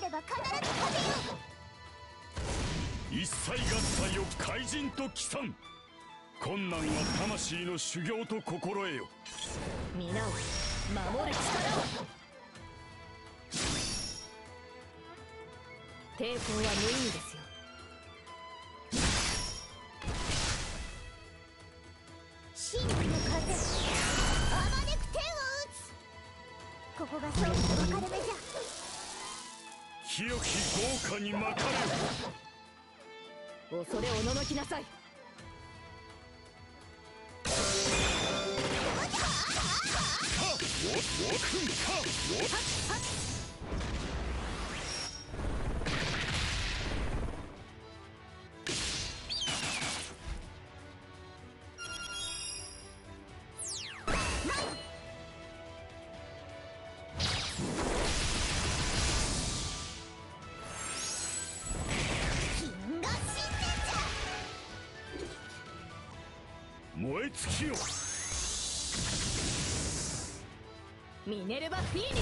れば必ず勝てよ。 一切合体を怪人と帰参。困難は魂の修行と心得よ。 皆を守る力を。抵抗は無意味ですよ。 真の風、あまねく天を打つ。ここが勝負の分かれ目じゃ。 清き豪華に巻かれよ。 恐れおののきなさい。 燃え尽きよ。 ミネルヴァ・フィーニ。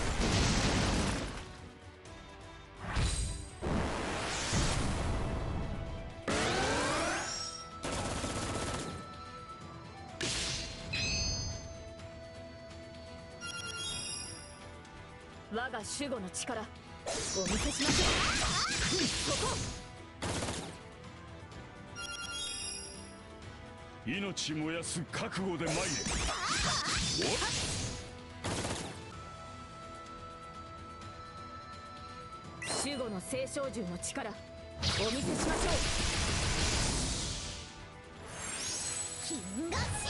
我が守護の力お見せしましょう。そこ。 命燃やす覚悟で参れ。 守護の聖照獣の力お見せしましょう。 金が神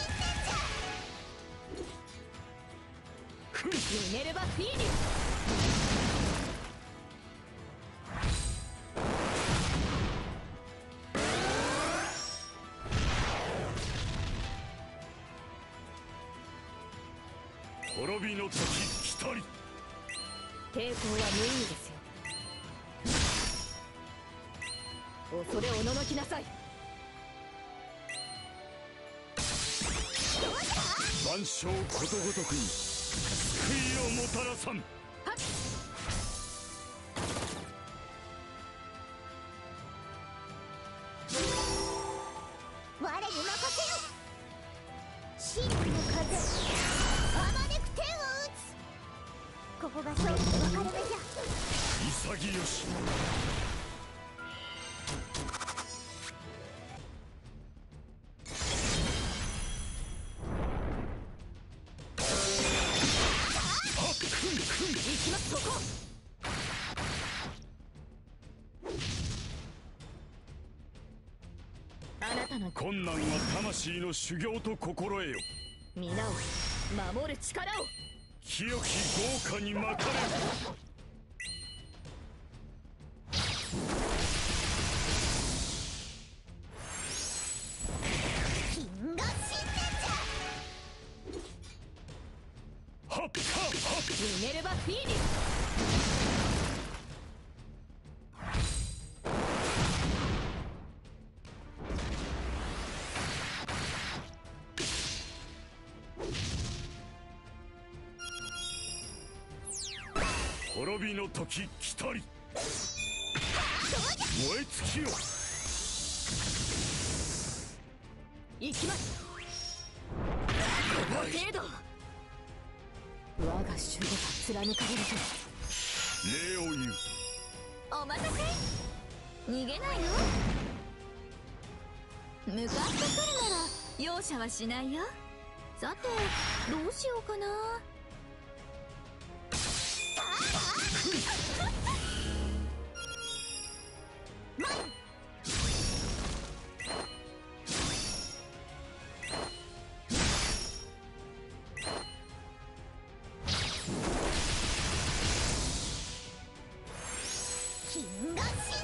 殿じゃ。 ミネルヴァ・フィーニ。 滅びの時来たり。 抵抗は無意味ですよ。恐れおののきなさい。 万象ことごとくに救いをもたらさん。 我に任せよ。真の風、あまねく天を打つ。ここが勝負の分かれ目じゃ。 潔し。 行きます。そこ。あなたの困難は魂の修行と心得よ。 皆を守る力を。 清き豪華に巻かれよ。 金が神殿じゃ。 はっはっはっ。 ミネルヴァ・フィーニ。 滅びの時来たり。燃え尽きよ。 行きます。この程度我が守護が貫かれる礼を言う。 お待たせ。逃げないの？向かってくるなら容赦はしないよ。さてどうしようかな。金が神殿じ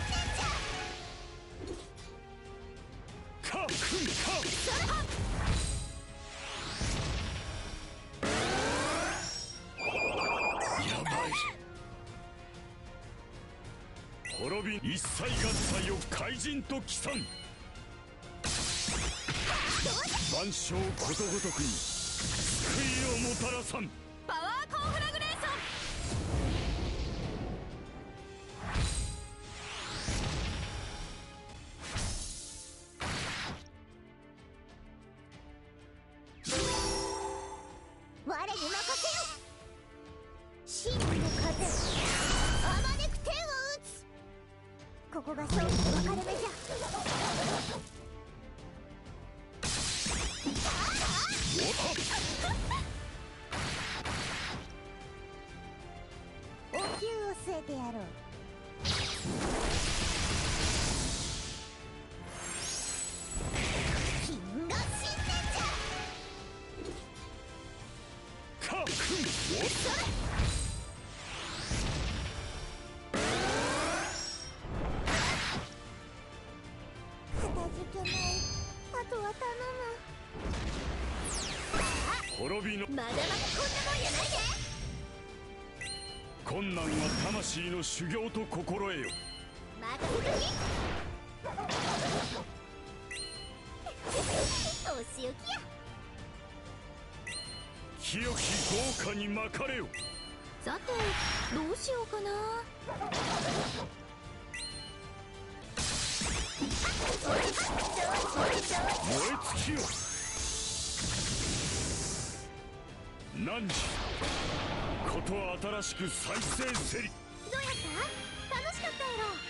ゃ。 かっくんか。やばい。滅び一切合体を怪人と帰参。万象ことごとくに救いをもたらさん。 パワーコンフラグレーション。 ここが勝負の分かれ目じゃ。お灸を据えてやろう。金河神殿じゃ。 かっくんかたじけない。あとは頼む。 滅びのまだまだこんなもんやないで。 困難は魂の修行と心得よ。 任せとき。お仕置きや。 清き豪華に巻かれよ。 さてどうしようかな。 燃え尽きよ。何時こと新しく再生せり。 どうやった？楽しかったやろ。